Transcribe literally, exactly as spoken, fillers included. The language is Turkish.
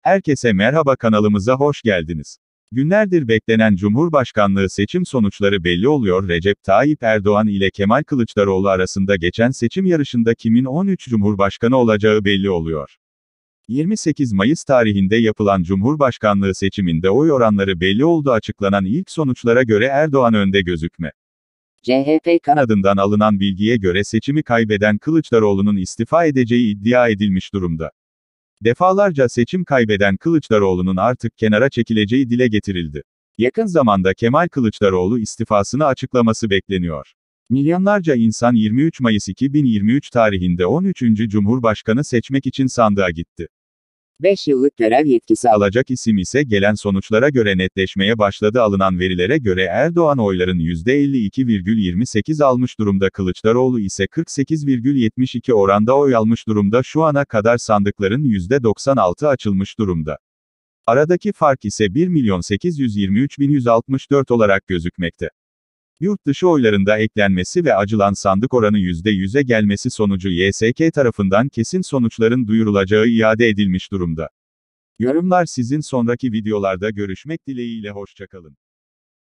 Herkese merhaba, kanalımıza hoş geldiniz. Günlerdir beklenen Cumhurbaşkanlığı seçim sonuçları belli oluyor. Recep Tayyip Erdoğan ile Kemal Kılıçdaroğlu arasında geçen seçim yarışında kimin on üç Cumhurbaşkanı olacağı belli oluyor. yirmi sekiz Mayıs tarihinde yapılan Cumhurbaşkanlığı seçiminde oy oranları belli oldu. Açıklanan ilk sonuçlara göre Erdoğan önde gözükme. C H P kanadından alınan bilgiye göre seçimi kaybeden Kılıçdaroğlu'nun istifa edeceği iddia edilmiş durumda. Defalarca seçim kaybeden Kılıçdaroğlu'nun artık kenara çekileceği dile getirildi. Yakın zamanda Kemal Kılıçdaroğlu istifasını açıklaması bekleniyor. Milyonlarca insan yirmi üç Mayıs iki bin yirmi üç tarihinde on üçüncü Cumhurbaşkanı seçmek için sandığa gitti. beş yıllık görev yetkisi alacak isim ise gelen sonuçlara göre netleşmeye başladı. Alınan verilere göre Erdoğan oyların yüzde elli iki virgül yirmi sekiz almış durumda. Kılıçdaroğlu ise kırk sekiz virgül yetmiş iki oranda oy almış durumda. Şu ana kadar sandıkların yüzde doksan altı açılmış durumda. Aradaki fark ise bir milyon sekiz yüz yirmi üç bin yüz altmış dört olarak gözükmekte. Yurt dışı oylarında eklenmesi ve açılan sandık oranı yüzde yüze gelmesi sonucu Y S K tarafından kesin sonuçların duyurulacağı iade edilmiş durumda. Yorumlar sizin. Sonraki videolarda görüşmek dileğiyle, hoşça kalın.